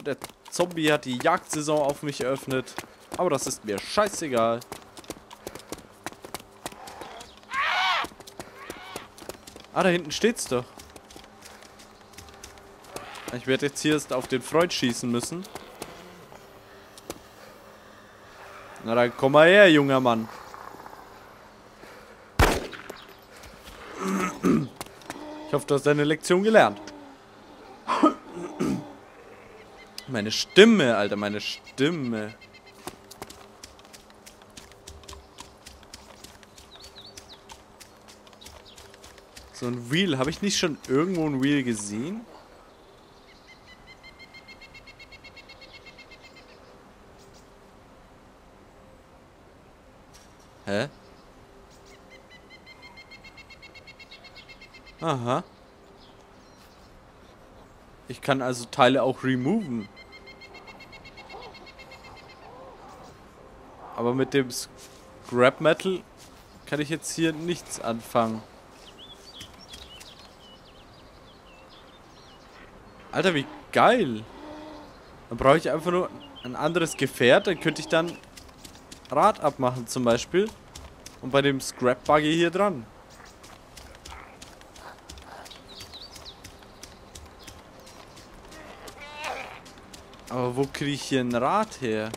der Zombie hat die Jagdsaison auf mich eröffnet. Aber das ist mir scheißegal. Ah, da hinten steht's doch. Ich werde jetzt hier erst auf den Freund schießen müssen. Na dann komm mal her, junger Mann. Ich hoffe, du hast deine Lektion gelernt. Meine Stimme, Alter, meine Stimme. So ein Wheel. Habe ich nicht schon irgendwo ein Wheel gesehen? Hä? Aha. Ich kann also Teile auch removen. Aber mit dem Scrap Metal kann ich jetzt hier nichts anfangen. Alter, wie geil. Dann brauche ich einfach nur ein anderes Gefährt. Dann könnte ich dann Rad abmachen zum Beispiel. Und bei dem Scrap Buggy hier dran. Aber wo kriege ich hier ein Rad her?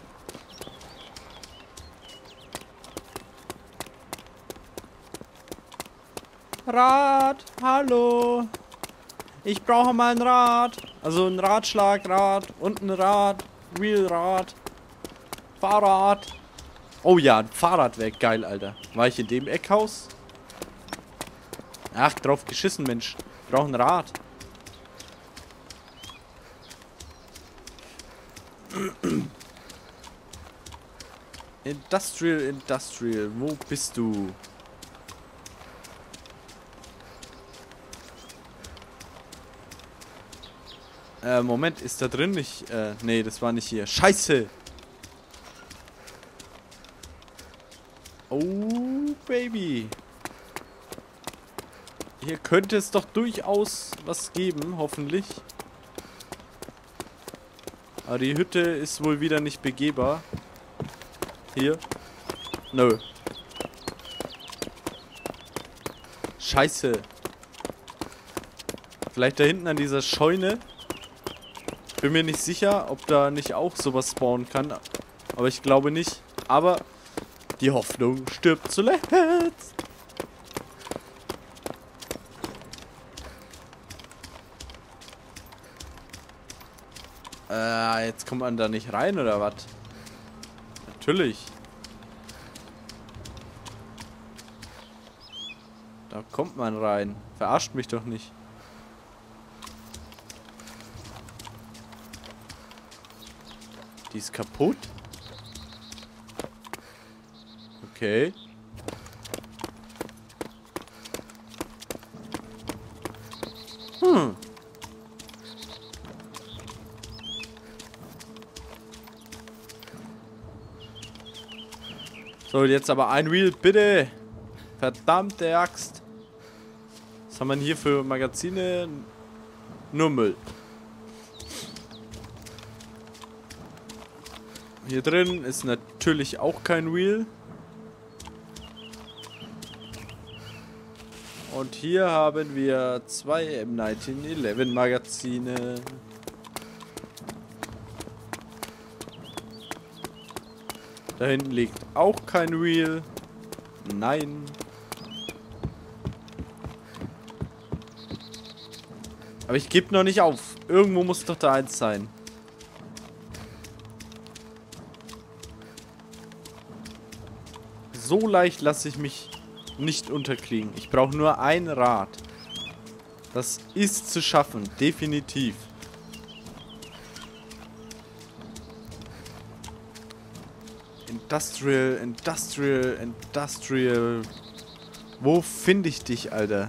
Rad, hallo. Ich brauche mal ein Rad. Also ein Radschlagrad und ein Rad. Wheelrad. Fahrrad. Oh ja, ein Fahrrad wäre geil, Alter. War ich in dem Eckhaus? Ach, drauf geschissen, Mensch. Ich brauche ein Rad. Industrial. Wo bist du? Moment, ist da drin nicht? Nee, das war nicht hier. Scheiße! Oh, Baby. Hier könnte es doch durchaus was geben, hoffentlich. Aber die Hütte ist wohl wieder nicht begehbar. Hier. Nö. Scheiße. Vielleicht da hinten an dieser Scheune. Bin mir nicht sicher, ob da nicht auch sowas spawnen kann. Aber ich glaube nicht. Aber die Hoffnung stirbt zuletzt. Jetzt kommt man da nicht rein, oder was? Natürlich. Da kommt man rein. Verarscht mich doch nicht. Die ist kaputt. Okay. So, jetzt aber ein Wheel, bitte. Verdammte Axt. Was haben wir denn hier für Magazine? Nur Müll. Hier drin ist natürlich auch kein Wheel. Und hier haben wir 2 M1911 Magazine. Da hinten liegt auch kein Wheel. Nein. Aber ich gebe noch nicht auf. Irgendwo muss doch da eins sein. So leicht lasse ich mich nicht unterkriegen. Ich brauche nur ein Rad. Das ist zu schaffen. Definitiv. Industrial. Wo finde ich dich, Alter?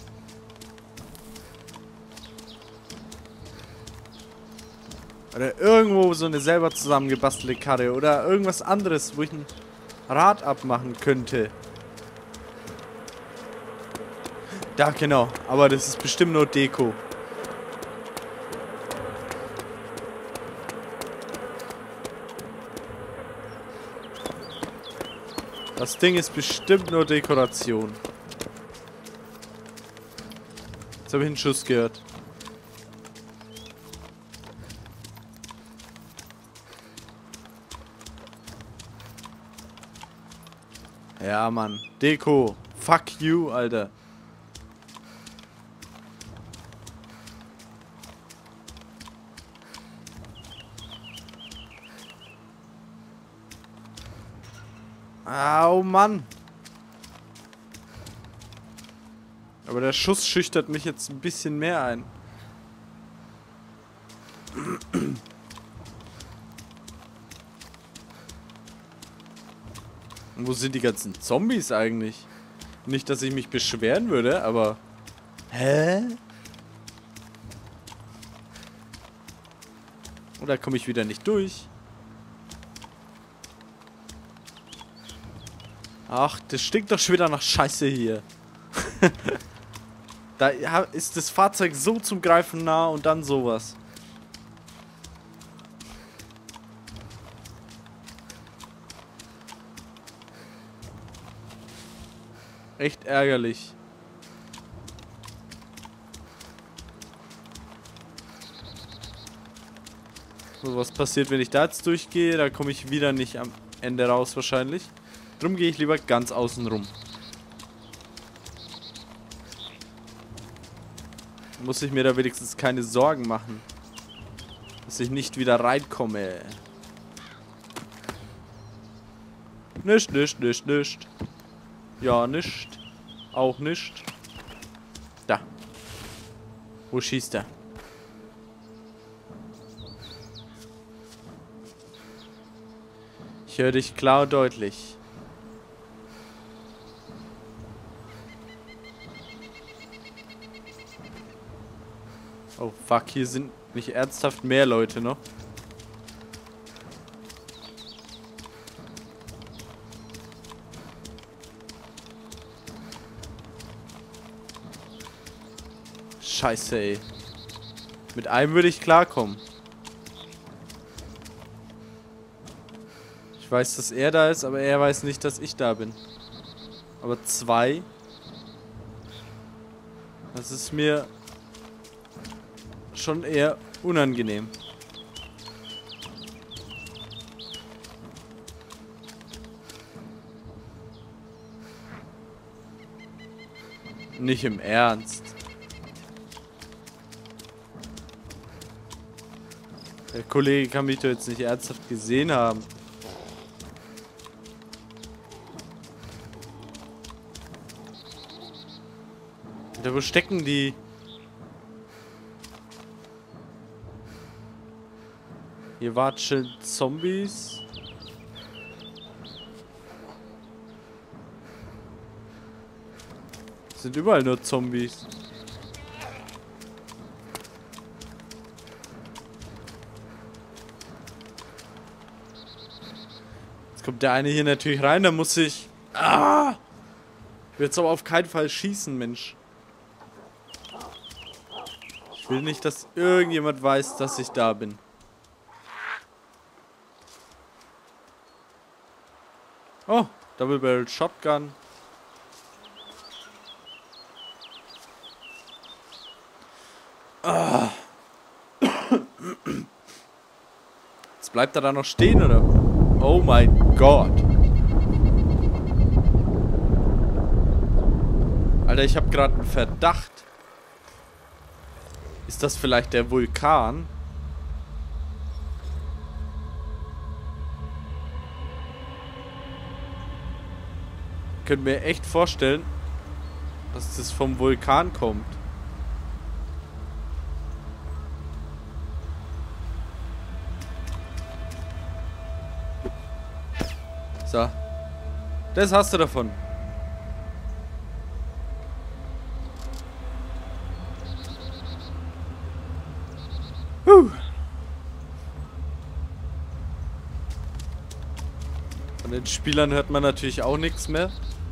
Oder irgendwo so eine selber zusammengebastelte Karre. Oder irgendwas anderes, wo ich ein Rad abmachen könnte. Da, genau. Aber das ist bestimmt nur Deko. Das Ding ist bestimmt nur Dekoration. Jetzt habe ich einen Schuss gehört. Ja, Mann. Deko. Fuck you, Alter. Au, Mann. Aber der Schuss schüchtert mich jetzt ein bisschen mehr ein. Wo sind die ganzen Zombies eigentlich? Nicht, dass ich mich beschweren würde, aber... Hä? Oder komme ich wieder nicht durch? Ach, das stinkt doch schon wieder nach Scheiße hier. Da ist das Fahrzeug so zum Greifen nah und dann sowas. Echt ärgerlich. So, was passiert, wenn ich da jetzt durchgehe? Da komme ich wieder nicht am Ende raus wahrscheinlich. Drum gehe ich lieber ganz außen rum. Muss ich mir da wenigstens keine Sorgen machen, dass ich nicht wieder reinkomme. Nicht. Ja, nicht. Auch nicht. Da. Wo schießt er? Ich höre dich klar und deutlich. Oh fuck, hier sind nicht ernsthaft mehr Leute noch. Scheiße, ey. Mit einem würde ich klarkommen. Ich weiß, dass er da ist, aber er weiß nicht, dass ich da bin. Aber zwei... Das ist mir... schon eher unangenehm. Nicht im Ernst. Der Kollege kann mich doch jetzt nicht ernsthaft gesehen haben. Alter, wo stecken die? Hier watscheln Zombies. Es sind überall nur Zombies. Jetzt kommt der eine hier natürlich rein, da muss ich... Ah! Ich will jetzt aber auf keinen Fall schießen, Mensch. Ich will nicht, dass irgendjemand weiß, dass ich da bin. Oh, Double Barrel Shotgun. Ah. Jetzt bleibt er da noch stehen, oder? Oh mein Gott. Alter, ich habe gerade einen Verdacht. Ist das vielleicht der Vulkan? Ich könnte mir echt vorstellen, dass das vom Vulkan kommt. So. Das hast du davon. Von den Spielern hört man natürlich auch nichts mehr.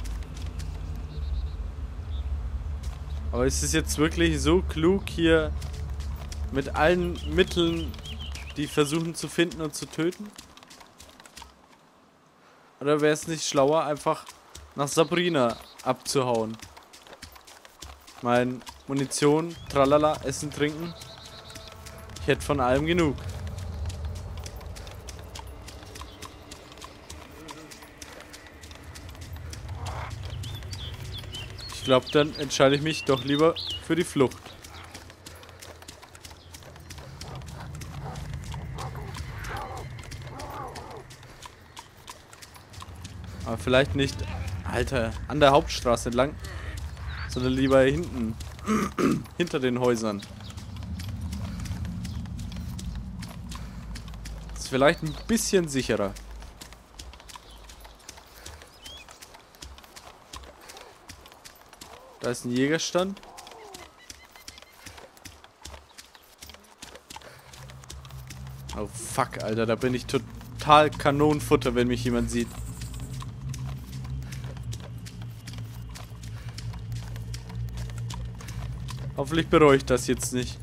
Aber ist es jetzt wirklich so klug, hier mit allen Mitteln die versuchen zu finden und zu töten? Oder wäre es nicht schlauer, einfach nach Sabrina abzuhauen? Mein Munition, tralala, Essen, Trinken. Ich hätte von allem genug. Ich glaube, dann entscheide ich mich doch lieber für die Flucht. Aber vielleicht nicht, Alter, an der Hauptstraße entlang, sondern lieber hinten, hinter den Häusern. Das ist vielleicht ein bisschen sicherer. Da ist ein Jägerstand. Oh fuck, Alter, da bin ich total Kanonenfutter, wenn mich jemand sieht. Hoffentlich bereue ich das jetzt nicht.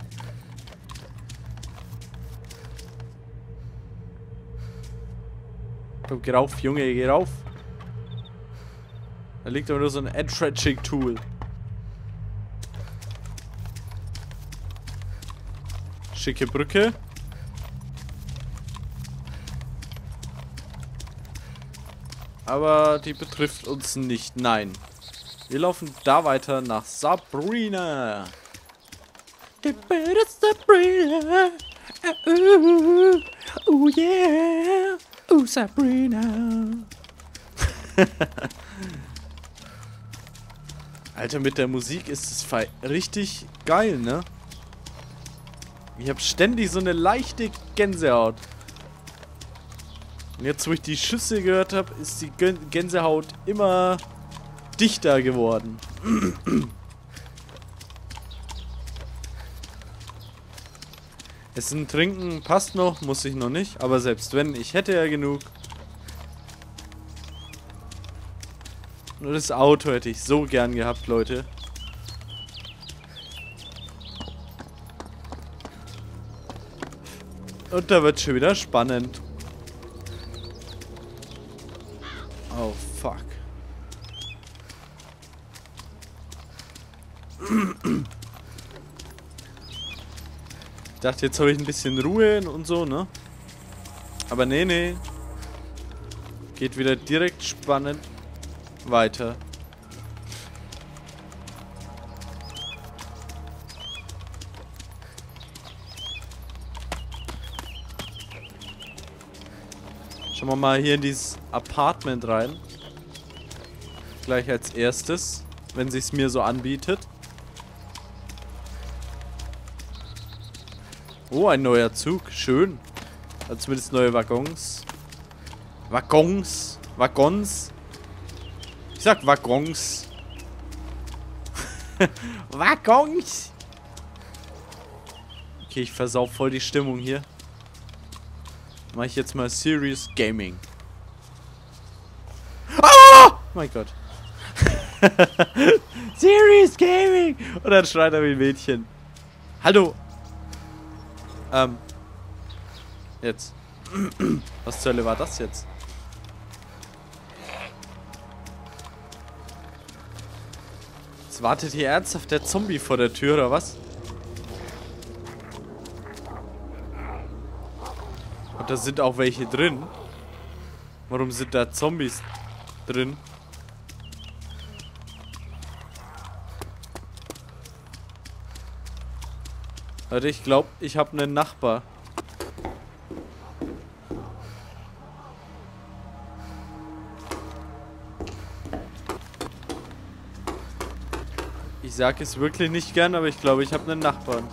Komm, geh rauf, Junge, geh rauf. Da liegt aber nur so ein Entrenching-Tool. Schicke Brücke. Aber die betrifft uns nicht, nein. Wir laufen da weiter nach Sabrina. Sabrina. Oh yeah. Oh Sabrina. Alter, mit der Musik ist es richtig geil, ne? Ich habe ständig so eine leichte Gänsehaut. Und jetzt, wo ich die Schüsse gehört habe, ist die Gänsehaut immer dichter geworden. Essen, Trinken passt noch, muss ich noch nicht. Aber selbst wenn, ich hätte ja genug. Nur das Auto hätte ich so gern gehabt, Leute. Und da wird schon wieder spannend. Oh, fuck. Ich dachte, jetzt habe ich ein bisschen Ruhe und so, ne? Aber nee, nee. Geht wieder direkt spannend weiter. Schauen wir mal hier in dieses Apartment rein. Gleich als erstes, wenn sie es mir so anbietet. Oh, ein neuer Zug. Schön. Hat zumindest neue Waggons. Waggons. Ich sag Waggons. Waggons. Okay, ich versau voll die Stimmung hier. Mache ich jetzt mal Serious Gaming. Ah! Mein Gott. Serious Gaming! Und dann schreit er wie ein Mädchen. Hallo. Jetzt. Was zur Hölle war das jetzt? Jetzt wartet hier ernsthaft der Zombie vor der Tür, oder was? Und da sind auch welche drin. Warum sind da Zombies drin? Leute, ich glaube, ich habe einen Nachbar. Ich sage es wirklich nicht gern, aber ich glaube, ich habe einen Nachbarn.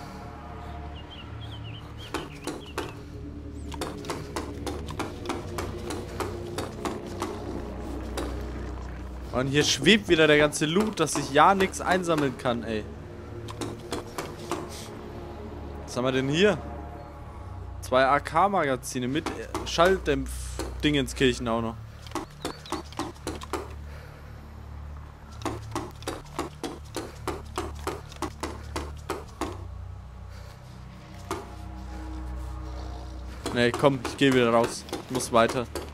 Und hier schwebt wieder der ganze Loot, dass ich ja nichts einsammeln kann, ey. Was haben wir denn hier? 2 AK-Magazine mit Schalldämpf-Dingenskirchen auch noch. Nee, komm, ich gehe wieder raus. Ich muss weiter.